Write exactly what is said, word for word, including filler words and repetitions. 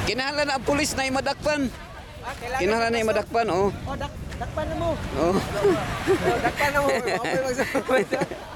Kinahanglan na ang pulis na imadakpan. Ah, kailangan Kinahanglan na imadakpan, oh. Oh, dak dakpan na mo. Oh. Oh, dakpan na mo. Okay, magsabi.